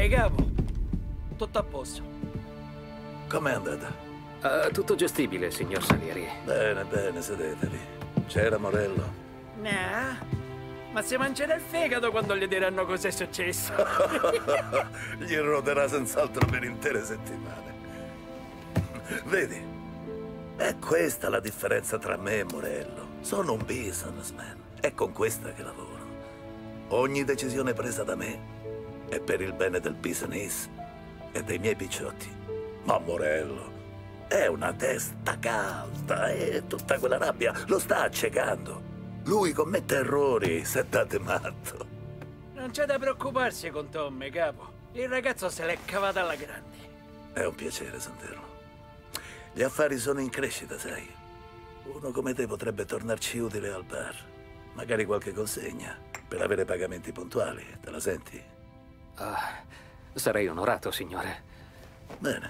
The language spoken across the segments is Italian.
Tommy, capo. Tutto a posto. Com'è andata? Tutto gestibile, signor Salieri. Bene, bene, sedetevi. C'era Morello? No. Ma si mangerà il fegato quando gli diranno cos'è successo. Gli roderà senz'altro per intere settimane. Vedi? È questa la differenza tra me e Morello. Sono un businessman. È con questa che lavoro. Ogni decisione presa da me è per il bene del business e dei miei picciotti. Ma Morello è una testa calda e tutta quella rabbia lo sta accecando. Lui commette errori, se date matto. Non c'è da preoccuparsi con Tommy, capo. Il ragazzo se l'è cavata alla grande. È un piacere sentirlo. Gli affari sono in crescita, sai. Uno come te potrebbe tornarci utile al bar. Magari qualche consegna, per avere pagamenti puntuali. Te la senti? Sarei onorato, signore. Bene.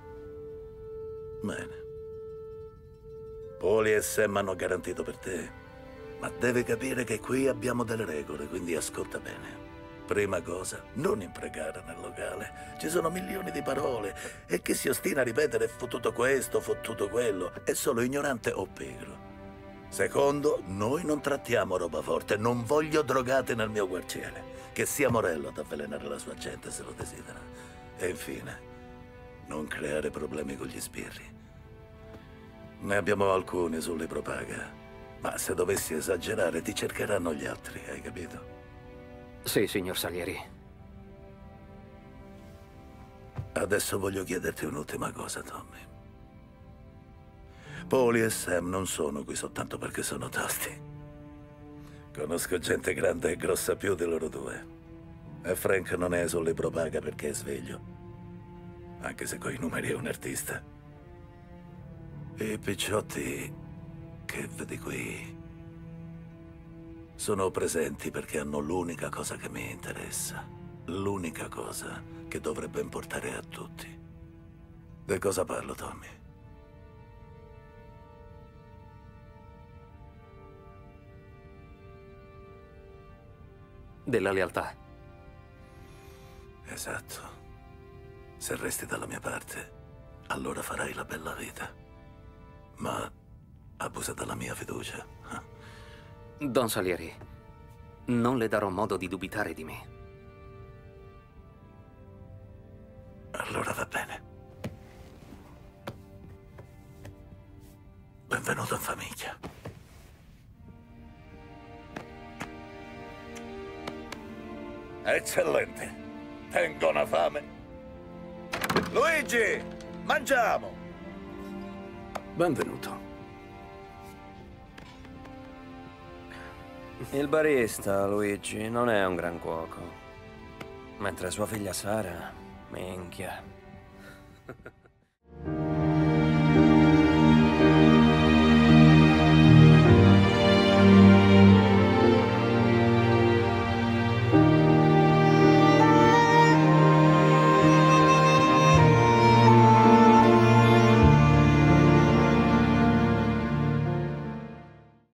Bene. Poli e Sam hanno garantito per te. Ma deve capire che qui abbiamo delle regole, quindi ascolta bene. Prima cosa, non imprecare nel locale. Ci sono milioni di parole e chi si ostina a ripetere fottuto questo, fottuto quello, è solo ignorante o pigro. Secondo, noi non trattiamo roba forte, non voglio drogate nel mio guarciere. Che sia Morello ad avvelenare la sua gente se lo desidera. E infine, non creare problemi con gli sbirri. Ne abbiamo alcuni sul libro paga. Ma se dovessi esagerare, ti cercheranno gli altri, hai capito? Sì, signor Salieri. Adesso voglio chiederti un'ultima cosa, Tommy. Poli e Sam non sono qui soltanto perché sono tosti. Conosco gente grande e grossa più di loro due. E Frank non è sul libro paga perché è sveglio. Anche se coi numeri è un artista. I picciotti che vedi qui sono presenti perché hanno l'unica cosa che mi interessa, l'unica cosa che dovrebbe importare a tutti. Di cosa parlo, Tommy? Della lealtà. Esatto. Se resti dalla mia parte, allora farai la bella vita. Ma abusa della mia fiducia. Don Salieri, non le darò modo di dubitare di me. Allora va bene. Benvenuto in famiglia. Eccellente. Tengo una fame. Luigi, mangiamo. Benvenuto. Il barista, Luigi, non è un gran cuoco. Mentre sua figlia Sara, minchia.